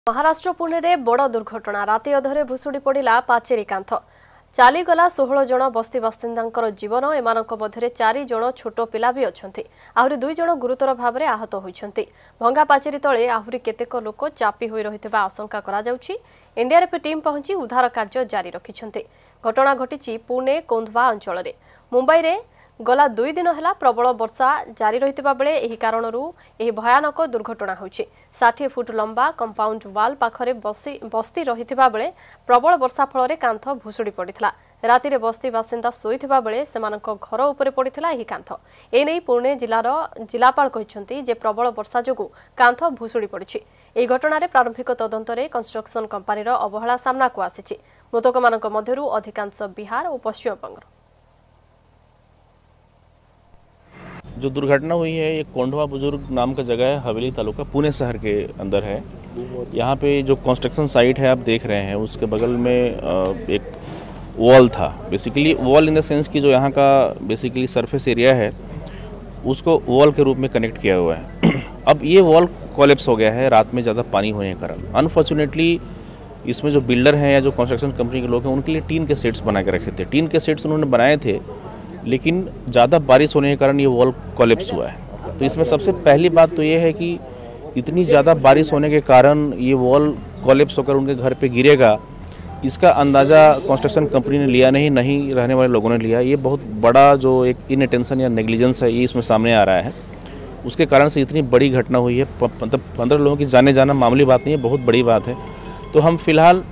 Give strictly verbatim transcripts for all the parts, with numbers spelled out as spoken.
महाराष्ट्र पुणे में बड़ दुर्घटना राति अधरे भुशुड़ी पड़ा पाचेरी कांथ चलीगला षोहल जन बस्ती बासिंदा जीवन एम मध्य चारि जन छोट पिला भी अच्छा आहरी दुई जन गुरुतर भाव में आहत होती भंगा पाचेरी तले आहरी केतेक लोक चापी हो रही आशंका करा जाउछि। एनडीआरएफ टीम पहुंची उद्धार कार्य जारी रखिछन्ते। घटना घटी पुणे कोंधवा अंचल में। मुंबई रे गला दुई दिन है प्रबल वर्षा जारी रही बेले यह कारण भयानक दुर्घटना होछि। षाठी फुट लंबा कंपाउंड वाल पाखरे बसी बस्ती रही बेले प्रबल वर्षा फल कांथ भुशुड़ी पड़ा। राति रे बस्ती बासिंदा शोइथिबा बेले सेमानक घर उपरे पड़िथिला एही कांथ। एनै पुणे जिलार जिलापाल कहिसंती जे प्रबल वर्षा जोगु कांथ भुशुड़ी पड़िछि। एही घटनारे प्रारंभिक तदंतरे कंस्ट्रक्शन कंपनीर अवहेला सामना को आसिछि। मृतकमानक मध्यरु अधिकांश बिहार और पश्चिम बंग। जो दुर्घटना हुई है ये कोंढवा बुजुर्ग नाम का जगह है, हवेली तालुका पुणे शहर के अंदर है। यहाँ पे जो कंस्ट्रक्शन साइट है आप देख रहे हैं उसके बगल में एक वॉल था। Basically wall in the sense कि जो यहाँ का बेसिकली सरफेस एरिया है उसको वॉल के रूप में कनेक्ट किया हुआ है। अब ये वॉल कोलैप्स हो गया है रात में ज़्यादा पानी होने के कारण। अनफॉर्चुनेटली इसमें जो बिल्डर हैं या जो कंस्ट्रक्शन कंपनी के लोग हैं उनके लिए टीन के सेट्स बना के रखे थे। टीन के सेट्स उन्होंने बनाए थे लेकिन ज़्यादा बारिश होने के कारण ये वॉल कोलैप्स हुआ है। तो इसमें सबसे पहली बात तो ये है कि इतनी ज़्यादा बारिश होने के कारण ये वॉल कोलैप्स होकर उनके घर पे गिरेगा, इसका अंदाज़ा कंस्ट्रक्शन कंपनी ने लिया नहीं नहीं रहने वाले लोगों ने लिया। ये बहुत बड़ा जो एक इनअटेंशन या नेग्लिजेंस है ये इसमें सामने आ रहा है। उसके कारण से इतनी बड़ी घटना हुई है। मतलब पंद्रह लोगों की जाने जाना मामूली बात नहीं है, बहुत बड़ी बात है। तो हम फिलहाल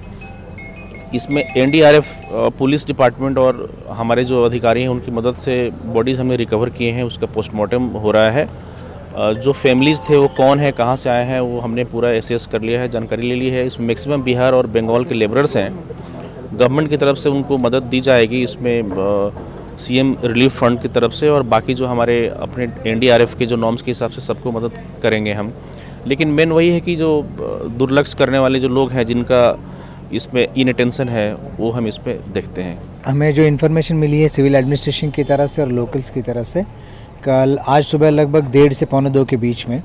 इसमें एनडीआरएफ पुलिस डिपार्टमेंट और हमारे जो अधिकारी हैं उनकी मदद से बॉडीज़ हमने रिकवर किए हैं। उसका पोस्टमार्टम हो रहा है। जो फैमिलीज़ थे वो कौन है, कहाँ से आए हैं, वो हमने पूरा एसेस कर लिया है, जानकारी ले ली है। इसमें मैक्सिमम बिहार और बंगाल के लेबरर्स हैं। गवर्नमेंट की तरफ से उनको मदद दी जाएगी इसमें सीएम रिलीफ फंड की तरफ से, और बाकी जो हमारे अपने एनडीआरएफ के जो नॉर्म्स के हिसाब से सबको मदद करेंगे हम। लेकिन मेन वही है कि जो दुर्लक्ष्य करने वाले जो लोग हैं जिनका इसमें इनअटेंशन है वो हम इस पे देखते हैं। हमें जो इन्फॉर्मेशन मिली है सिविल एडमिनिस्ट्रेशन की तरफ से और लोकल्स की तरफ से, कल आज सुबह लगभग डेढ़ से पौने दो के बीच में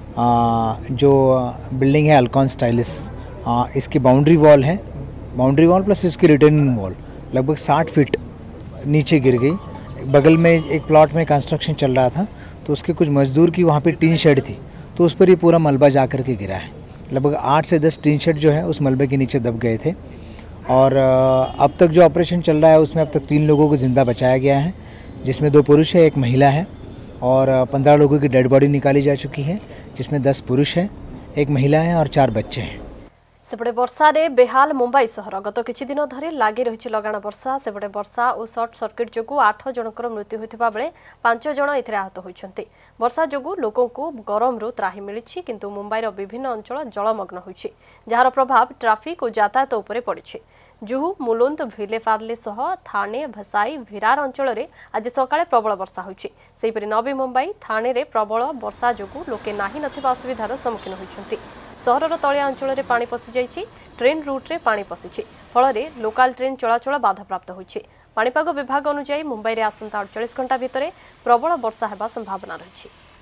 आ, जो बिल्डिंग है अल्कॉन स्टाइलिस, आ, इसकी बाउंड्री वॉल है, बाउंड्री वॉल प्लस इसकी रिटर्निंग वॉल लगभग साठ फीट नीचे गिर गई। बगल में एक प्लॉट में कंस्ट्रक्शन चल रहा था तो उसके कुछ मजदूर की वहाँ पे टीन शेड थी तो उस पर ही पूरा मलबा जा कर के गिरा है। लगभग आठ से दस टीन शेड जो है उस मलबे के नीचे दब गए थे। और अब तक जो ऑपरेशन चल रहा है उसमें अब तक तीन लोगों को ज़िंदा बचाया गया है, जिसमें दो पुरुष है एक महिला है, और पंद्रह लोगों की डेड बॉडी निकाली जा चुकी है, जिसमें दस पुरुष है, एक महिला है और चार बच्चे हैं। सेपटे वर्षा रे बेहाल मुंबई सहर। गत किछि दिन धरि लागि रहिछि लगाण वर्षा। सेपटे वर्षा और सर्ट सर्किट जोगु आठ जनकर मृत्यु होइथिबा बेले पांच जन एथिरे आहत होइछन्ते। वर्षा जोगु लोकों को गरम रु त्राही मिलिछि, किंतु मुंबईर विभिन्न अंचल जलमग्न होइछि, जहार प्रभाव ट्राफिक और यातायात उपरे पड़िछि। जुहू मुलुंद भिलेपार्ले सह थाने भसाई विरार अंचल में आज सकाळे प्रबल वर्षा होइछि। सेहिपरि नवी मुंबई थाने रे प्रबल वर्षा जोगु लोके नाही नथिबा असुविधार सम्मुखीन होइछन्ति। सहरर तलिया अंचल में पानी पशि जाइछि। ट्रेन रूट रे पानी पशिछि, फल लोकाल ट्रेन चलाचल बाधाप्राप्त होइछि। पाणीपाग विभाग अनुसार मुंबई रे आसंता अड़तालीस घंटा भितर प्रबल वर्षा हेबा संभावना रहिछि।